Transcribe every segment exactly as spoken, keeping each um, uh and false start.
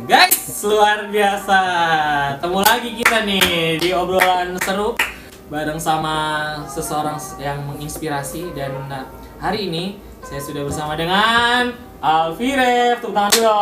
Guys, luar biasa. Ketemu lagi kita nih di obrolan seru bareng sama seseorang yang menginspirasi. Dan nah, hari ini saya sudah bersama dengan Alfi Ref. Tepuk tangan dulu.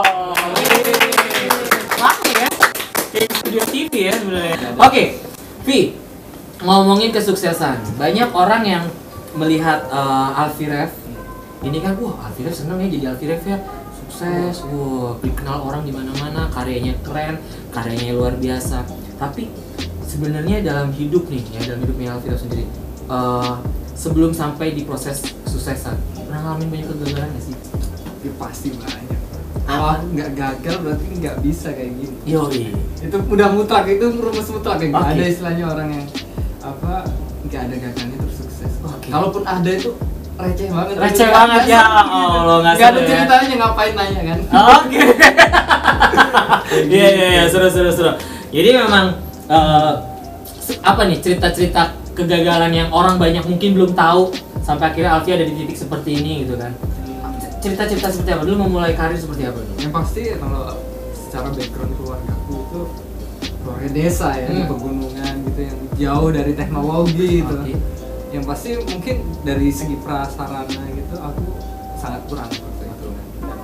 Lama ya? Kayak studio T V ya sebenarnya. Oke, Vi, ngomongin kesuksesan. Banyak orang yang melihat uh, Alfi Ref ini kan, wah Alfi Ref seneng ya jadi Alfi Ref ya. Sukses, wow, dikenal orang di mana-mana, karyanya keren, karyanya luar biasa. Tapi sebenarnya dalam hidup nih, ya dalam hidupnya Alfi Ref sendiri, uh, sebelum sampai di proses kesuksesan, pernah ngalamin banyak kegagalan nggak sih? Ya pasti banyak. Kalau nggak gagal berarti nggak bisa kayak gini. Yoi. Itu udah mutlak, itu rumus mutlak ya. Nggak Okay. ada istilahnya orang yang apa nggak ada gagalnya terus sukses. Okay. Kalaupun ada itu receh banget. Receh Gitu. banget ya, Gitu. Allah nggak Nggak ada seru ya. ceritanya, ngapain nanya kan? Oke. Iya iya iya, seru seru seru. Jadi memang uh, apa nih cerita-cerita kegagalan yang orang banyak mungkin belum tahu sampai akhirnya Alfi ada di titik seperti ini gitu kan. Cerita-cerita seperti apa? Dulu memulai karir seperti apa dulu? Yang pasti kalau secara background keluargaku itu keluarga desa ya, di Hmm. pegunungan gitu yang jauh dari teknologi gitu. Oke. Yang pasti mungkin dari segi prasarana gitu aku sangat kurang waktu itu. Dan,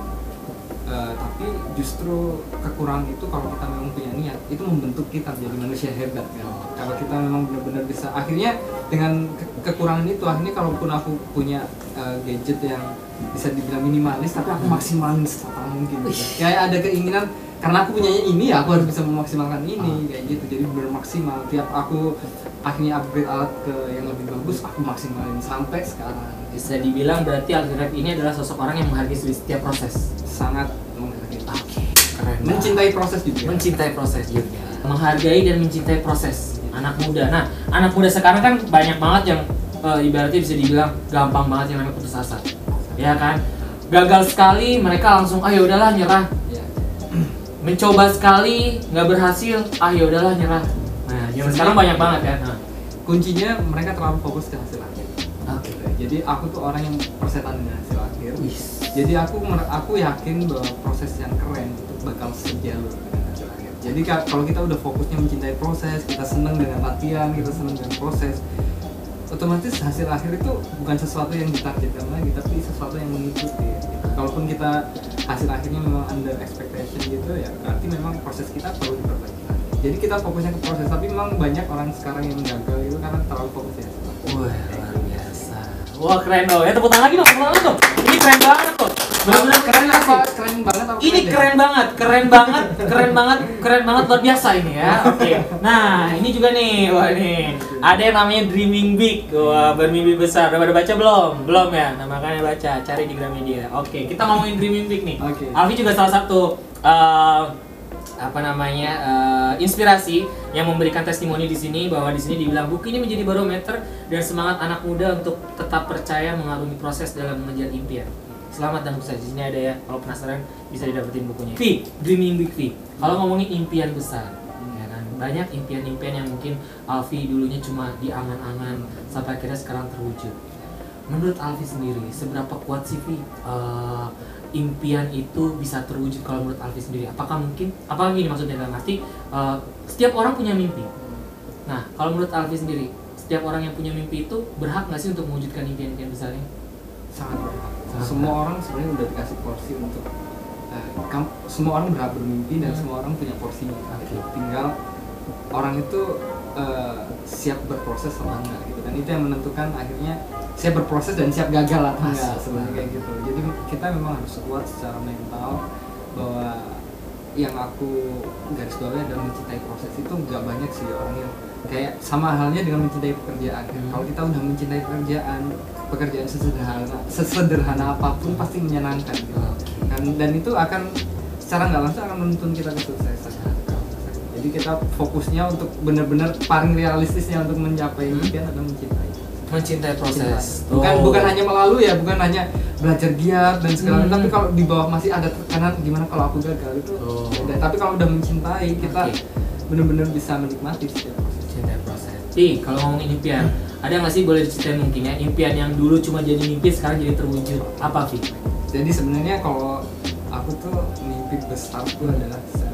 uh, tapi justru kekurangan itu kalau kita memang punya niat itu membentuk kita menjadi manusia hebat kan. Kalau kita memang benar-benar bisa, akhirnya dengan ke- kekurangan itu akhirnya kalaupun aku punya uh, gadget yang bisa dibilang minimalis tapi aku maksimalin secepat mungkin gitu. Kayak ada keinginan karena aku punyanya ini ya aku harus bisa memaksimalkan ini kayak gitu, jadi benar maksimal. Tiap aku akhirnya upgrade alat ke yang lebih bagus aku maksimalin sampai sekarang. Bisa dibilang berarti Alfi Ref ini adalah sosok orang yang menghargai setiap proses. Sangat menghargai, Oke, keren. mencintai proses juga. Mencintai proses juga. Menghargai dan mencintai proses. Anak muda. Nah, anak muda sekarang kan banyak banget yang uh, ibaratnya bisa dibilang gampang banget yang namanya putus asa. Ya kan? Gagal sekali mereka langsung ah ya udahlah nyerah. Ya. Mencoba sekali nggak berhasil, ah ya udahlah nyerah. Nah, zaman sekarang banyak banget kan. Nah. Kuncinya mereka terlalu fokus ke hasil akhir. Oke. Jadi aku tuh orang yang persetan dengan hasil akhir. Wis. Jadi aku mer- aku yakin bahwa proses yang keren itu bakal sejalur dengan hasil akhir. Jadi ka- kalau kita udah fokusnya mencintai proses, kita seneng dengan latihan, kita seneng dengan proses, otomatis hasil akhir itu bukan sesuatu yang ditargetkan lagi, tapi sesuatu yang mengikuti. Gitu. Kalaupun kita hasil akhirnya memang under expectation gitu ya, berarti memang proses kita perlu diperbaiki lagi. Jadi kita fokusnya ke proses, tapi memang banyak orang sekarang yang gagal itu karena terlalu fokus ya. Wah, luar biasa. Wah, keren dong. Ya tepuk tangan lagi dong, tepuk tangan dong. Ini keren banget loh. Benar-benar keren apa? apa? Keren banget apa? Ini keren banget, keren banget, keren banget, keren banget luar biasa ini ya. Oke. Nah, ini juga nih, wah nih. Ada yang namanya Dreaming Big. Wah, bermimpi besar. Udah pada baca belum? Belum ya? Nah, makanya baca, cari di Gramedia. Oke, kita ngomongin Dreaming Big nih. Oke. Alfi juga salah satu uh, apa namanya uh, inspirasi yang memberikan testimoni di sini bahwa di sini dibilang buku ini menjadi barometer dan semangat anak muda untuk tetap percaya mengarungi proses dalam mengejar impian. Selamat dan sukses. Di sini ada ya, kalau penasaran bisa didapetin bukunya. V, Dreaming Big V. Kalau ngomongin impian besar, ya kan banyak impian-impian yang mungkin Alfi dulunya cuma di angan-angan sampai akhirnya sekarang terwujud. Menurut Alfi sendiri, seberapa kuat sih V uh, impian itu bisa terwujud kalau menurut Alfi sendiri? Apakah mungkin, apakah gini maksudnya dalam arti uh, setiap orang punya mimpi. Nah, kalau menurut Alfi sendiri, setiap orang yang punya mimpi itu berhak nggak sih untuk mewujudkan impian-impian besarnya? Sangat berhak. Sangat Semua orang sebenarnya udah dikasih porsi untuk eh, kam- semua orang berhak bermimpi dan Hmm. semua orang punya porsinya. Oke. Tinggal orang itu eh, siap berproses atau enggak gitu kan. Itu yang menentukan akhirnya siap berproses dan siap gagal atau enggak Asik. sebenarnya kayak gitu. Jadi kita memang harus kuat secara mental bahwa yang aku garis bawahi adalah mencintai proses. Itu nggak banyak sih orang yang kayak sama halnya dengan mencintai pekerjaan. Hmm. Kalau kita udah mencintai pekerjaan, pekerjaan sesederhana sesederhana apapun pasti menyenangkan gitu. Dan, dan itu akan secara nggak langsung akan menuntun kita ke sukses. Jadi kita fokusnya untuk benar-benar paling realistisnya untuk mencapai Hmm. impian adalah mencintai. Mencintai proses. Bukan Oh. bukan hanya melalui ya, bukan hanya belajar giat dan segala Hmm. tapi kalau di bawah masih ada tekanan gimana kalau aku gagal itu. Oh. beda. Tapi kalau udah mencintai kita Oke. benar-benar bisa menikmati setiap proses. Cintai proses. Ti, kalau ngomongin impian, ada nggak sih boleh diceritain mungkin ya impian yang dulu cuma jadi mimpi sekarang jadi terwujud? Apa Vi? Jadi sebenarnya kalau aku tuh mimpi besarku adalah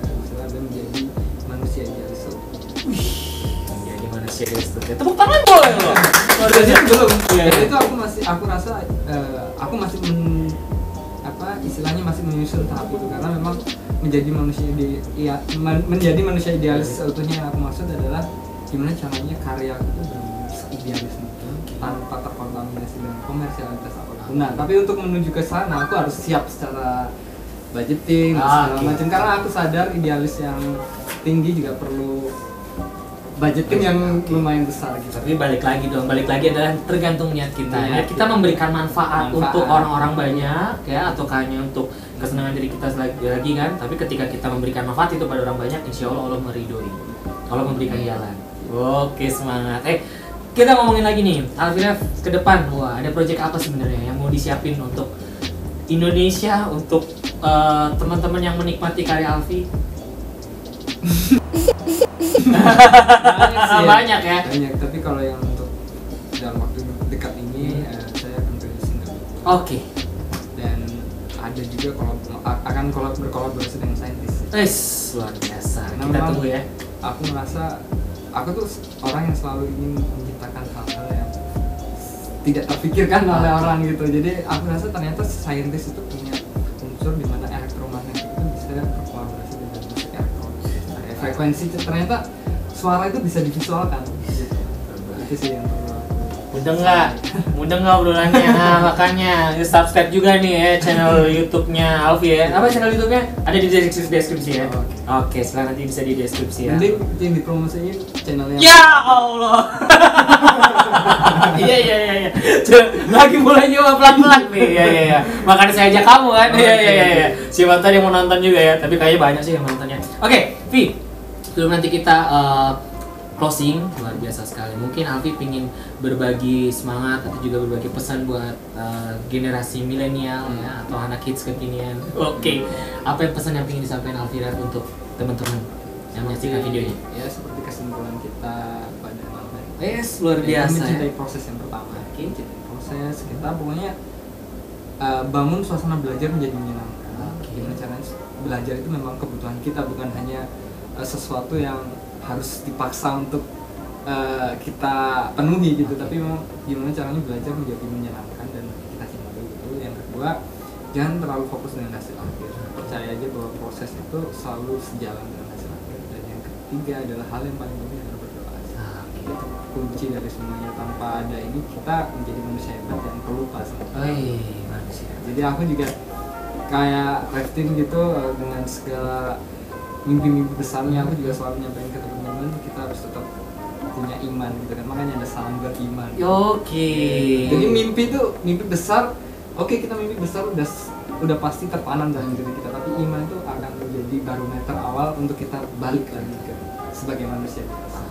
besar dan menjadi manusia idealis. Wih, menjadi manusia idealis. Tepuk tangan boleh loh. Jadi belum. Iya, Ya, iya. itu aku masih aku rasa eh, aku masih men, apa istilahnya masih menyusun tahap itu karena memang menjadi manusia ide, ya, men- menjadi manusia idealis seutuhnya yang aku maksud adalah gimana caranya karya aku itu benar-benar seidealis mungkin tanpa terkontaminasi dengan komersialitas apapun. Nah, tapi untuk menuju ke sana aku harus siap secara budgeting dan Ah, segala oke. macam karena aku sadar idealis yang tinggi juga perlu budgeting yang Oke. lumayan besar gitu. Tapi balik lagi dong, balik lagi adalah tergantung niat kita. Niat Niat kita kita. memberikan manfaat, Manfaat. untuk orang-orang banyak ya, atau hanya untuk kesenangan diri kita lagi, lagi kan. Tapi ketika kita memberikan manfaat itu pada orang banyak, insya Allah Allah meridhoi. Allah memberikan jalan. Oke, semangat. Eh, kita ngomongin lagi nih, Alfiref ke depan. Wah, ada proyek apa sebenarnya yang mau disiapin untuk Indonesia, untuk eh, teman-teman yang menikmati karya Alfi? Banyak sih ya. Banyak ya. Banyak, tapi kalau yang untuk dalam waktu dekat ini eh, saya akan rilis single. Oke. Dan ada juga kalau akan kolab berkolaborasi dengan saintis. Wes, luar biasa. Karena Kita memang tunggu ya. Aku merasa aku tuh orang yang selalu ingin menciptakan hal-hal yang tidak terpikirkan oleh orang gitu. Jadi aku rasa ternyata saintis itu punya unsur di mana elektromagnetik itu bisa berkolaborasi dengan musik elektronik. Nah, frekuensi ternyata suara itu bisa divisualkan. Gitu. Itu sih yang perlu. Mudah nggak? Mudah nggak obrolannya? Nah, makanya subscribe juga nih ya channel YouTube-nya Alfi ya. Apa channel YouTube-nya? Ada di deskripsi, deskripsi ya. Oh, Oke, setelah nanti bisa di deskripsi ya. Mending yang dipromosiin channelnya. Ya Allah. Iya iya iya iya. Coba, lagi mulai nyoba pelan-pelan nih. Iya iya iya. Makanya saya ajak kamu kan. Iya iya iya iya. Siapa tahu yang mau nonton juga ya. Tapi kayaknya banyak sih yang nontonnya. Oke, Vi. Sebelum nanti kita uh, closing, luar biasa sekali. Mungkin Alfi pingin berbagi semangat atau juga berbagi pesan buat uh, generasi milenial ya atau anak kids kekinian. Oke. Apa yang pesan yang pingin disampaikan Alfi Raf untuk teman-teman yang menyaksikan videonya? Ya seperti kesimpulan kita pada malam hari. Yes, luar Ya, biasa. mencintai Ya. proses yang pertama. Oke. Mencintai proses kita pokoknya uh, bangun suasana belajar menjadi menyenangkan. Oke. Gimana caranya belajar itu memang kebutuhan kita, bukan hanya uh, sesuatu yang harus dipaksa untuk uh, kita penuhi gitu. Tapi memang gimana caranya belajar menjadi menyenangkan dan kita cintai gitu. Yang kedua, jangan terlalu fokus dengan hasil akhir. Percaya aja bahwa proses itu selalu sejalan dengan hasil akhir. Dan yang ketiga adalah hal yang paling penting adalah berdoa. Ah, oke. Itu kunci dari semuanya. Tanpa ada ini kita menjadi manusia hebat dan pelupa sama Tuhan. Oi, manusia. Jadi aku juga kayak Rafting gitu uh, dengan segala mimpi-mimpi besarnya, aku juga selalu nyampaikan ke teman-teman kita harus tetap punya iman gitu kan, makanya ada salam beriman. Oke. Jadi mimpi itu mimpi besar, oke kita mimpi besar udah udah pasti tertanam dalam diri kita, tapi iman itu akan menjadi barometer awal untuk kita balik lagi ke sebagai manusia.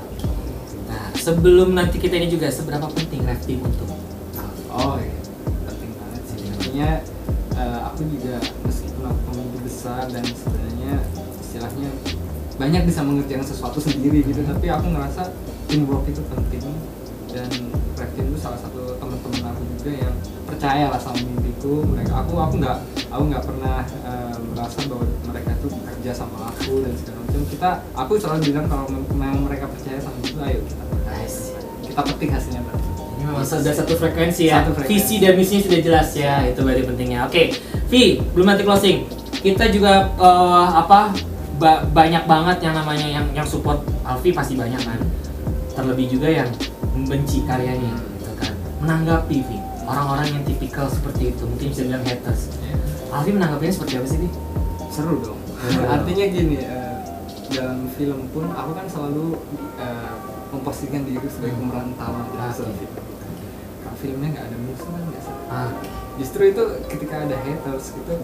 Nah, sebelum nanti kita ini juga seberapa penting rafting untuk Oh iya, penting banget sih. Artinya uh, aku juga meskipun aku mimpi besar dan sebenarnya istilahnya banyak bisa mengerjakan sesuatu sendiri gitu, tapi aku ngerasa teamwork itu penting dan Rafting itu salah satu teman-teman aku juga yang percaya lah sama mimpiku. Mereka aku aku nggak aku nggak pernah uh, merasa bahwa mereka tuh bekerja sama aku dan segala macam. Kita aku selalu bilang kalau memang mereka percaya sama itu, ayo kita Nice. kita petik hasilnya berarti. Ini memang sudah satu frekuensi ya. Satu frekuensi. Visi dan misinya sudah jelas ya. Itu berarti pentingnya. Oke, Vi, belum nanti closing. Kita juga eh, apa ba- banyak banget yang namanya yang yang support Alfi pasti banyak kan. Terlebih juga yang membenci karyanya gitu kan. Menanggapi Vi, orang-orang yang tipikal seperti itu, mungkin bisa bilang haters. Alfi menanggapinya seperti apa sih, Vi? Seru dong. Artinya gini, uh, dalam film pun aku kan selalu uh, memposisikan diri sebagai pemeran utama dalam Oke. suatu film. Kalau filmnya nggak ada musuh kan nggak seru. Ah, Justru itu ketika ada haters gitu,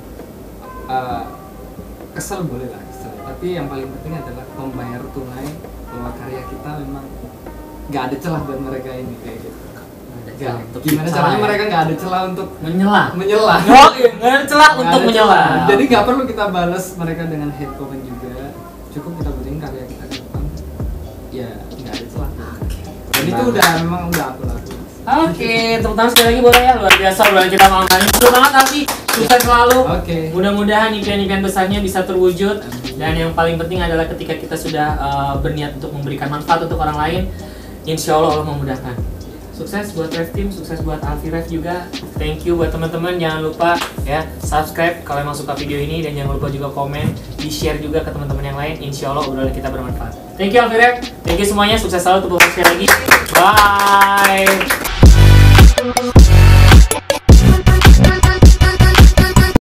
uh, kesel boleh lah kesel. Tapi yang paling penting adalah membayar tunai bahwa karya kita memang nggak ada celah buat mereka ini kayak gitu. ada Nggak. celah untuk Gimana celah caranya ya. mereka nggak ada celah untuk menyela? menyela? Oh, iya, nggak ada celah Nggak untuk ada menyela. celah. Jadi nggak perlu kita balas mereka dengan hate comment juga. Cukup kita berikan karya kita ke depan. Ya nggak ada celah. Dan itu udah memang udah aku lakuin. Oke, tepuk tangan sekali lagi boleh ya, luar biasa bulan kita malam hari ini. Seru banget Alfi, sukses selalu. Oke. Mudah-mudahan impian-impian besarnya bisa terwujud. Dan yang paling penting adalah ketika kita sudah uh, berniat untuk memberikan manfaat untuk orang lain, insya Allah Allah memudahkan. Sukses buat Rev Team, sukses buat Alfi Rev juga. Thank you buat teman-teman, jangan lupa ya subscribe kalau emang suka video ini, dan jangan lupa juga komen, di share juga ke teman-teman yang lain. Insya Allah obrolan kita bermanfaat. Thank you Alfi Rev, thank you semuanya, sukses selalu untuk beberapa lagi. Bye.